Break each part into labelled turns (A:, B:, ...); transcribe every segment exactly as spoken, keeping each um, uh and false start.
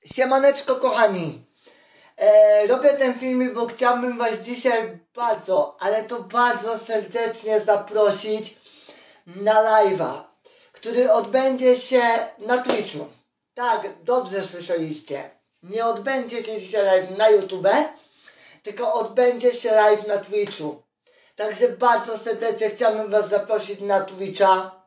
A: Siemaneczko kochani, e, robię ten filmik, bo chciałbym was dzisiaj bardzo, ale to bardzo serdecznie zaprosić na live'a, który odbędzie się na Twitchu. Tak, dobrze słyszeliście, nie odbędzie się dzisiaj live na YouTube, tylko odbędzie się live na Twitchu. Także bardzo serdecznie chciałbym was zaprosić na Twitcha.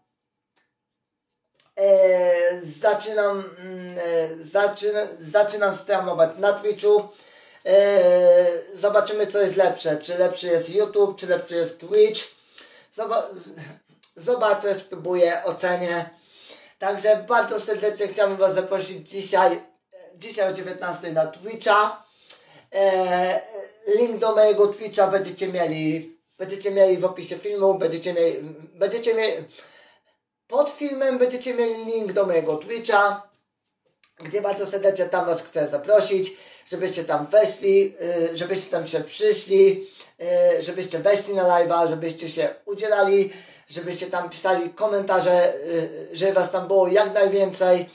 A: E, zaczynam, e, zaczynam, zaczynam streamować na Twitchu. E, zobaczymy, co jest lepsze. Czy lepszy jest YouTube, czy lepszy jest Twitch. Zoba zobaczę, spróbuję, ocenię. Także bardzo serdecznie chciałbym was zaprosić dzisiaj, dzisiaj o dziewiętnastej na Twitcha. E, link do mojego Twitcha będziecie mieli, będziecie mieli w opisie filmu, będziecie mieli, będziecie mieli pod filmem będziecie mieli link do mojego Twitcha, gdzie bardzo serdecznie tam was chcę zaprosić, żebyście tam weszli, żebyście tam się przyszli, żebyście weszli na live'a, żebyście się udzielali, żebyście tam pisali komentarze, żeby was tam było jak najwięcej.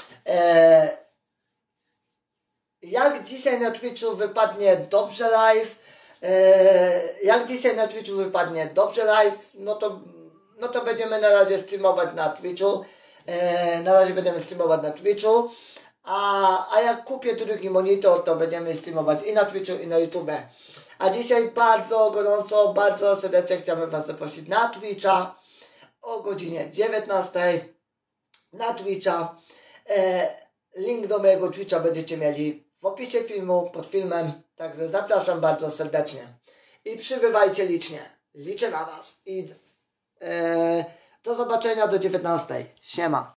A: Jak dzisiaj na Twitchu wypadnie dobrze live, jak dzisiaj na Twitchu wypadnie dobrze live, no to No to będziemy na razie streamować na Twitchu. E, na razie będziemy streamować na Twitchu. A, a jak kupię drugi monitor, to będziemy streamować i na Twitchu, i na YouTube. A dzisiaj bardzo gorąco, bardzo serdecznie chciałbym was zaprosić na Twitcha o godzinie dziewiętnastej. Na Twitcha. E, link do mojego Twitcha będziecie mieli w opisie filmu, pod filmem. Także zapraszam bardzo serdecznie. I przybywajcie licznie. Liczę na was. I do zobaczenia do dziewiętnastej. Siema.